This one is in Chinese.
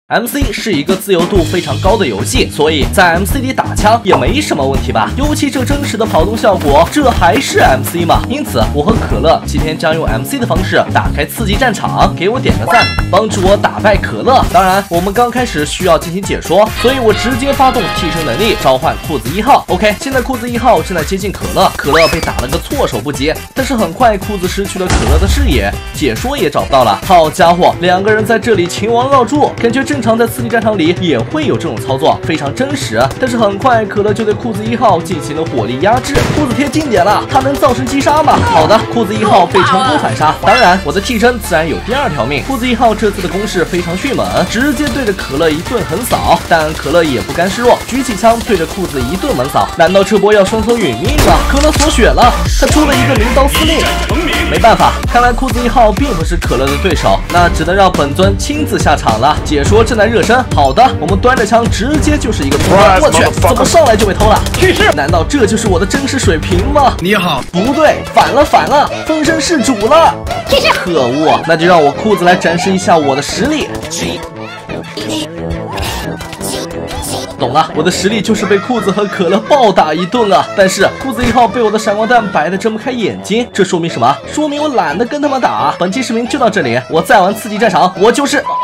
MC 是一个自由度非常高的游戏，所以在 MC 里打枪也没什么问题吧？尤其这真实的跑动效果，这还是 MC 吗？因此，我和可乐今天将用 MC 的方式打开刺激战场，给我点个赞，帮助我打败可乐。当然，我们刚开始需要进行解说，所以我直接发动替身能力，召唤裤子1号。OK， 现在裤子1号正在接近可乐，可乐被打了个措手不及，但是很快裤子失去了可乐的视野，解说也找不到了。好家伙，两个人在这里秦王绕柱，感觉正常在刺激战场里也会有这种操作，非常真实。但是很快可乐就对裤子1号进行了火力压制，裤子贴近点了，他能造成击杀吗？好的，裤子1号被成功反杀。当然，我的替身自然有第2条命。裤子1号这次的攻势非常迅猛，直接对着可乐一顿横扫，但可乐也不甘示弱，举起枪对着裤子一顿猛扫。难道这波要双双殒命吗？可乐锁血了，他出了一个灵刀司令。没办法，看来裤子1号并不是可乐的对手，那只能让本尊亲自下场了。解说正在热身，好的，我们端着枪直接就是一个突破。我去，怎么上来就被偷了？去世！难道这就是我的真实水平吗？ 你好， 不对，反了，分身事主了！可恶，那就让我裤子来展示一下我的实力。懂了，我的实力就是被裤子和可乐暴打一顿啊！但是裤子1号被我的闪光弹白得睁不开眼睛，这说明什么？说明我懒得跟他们打。本期视频就到这里，我再玩刺激战场，我就是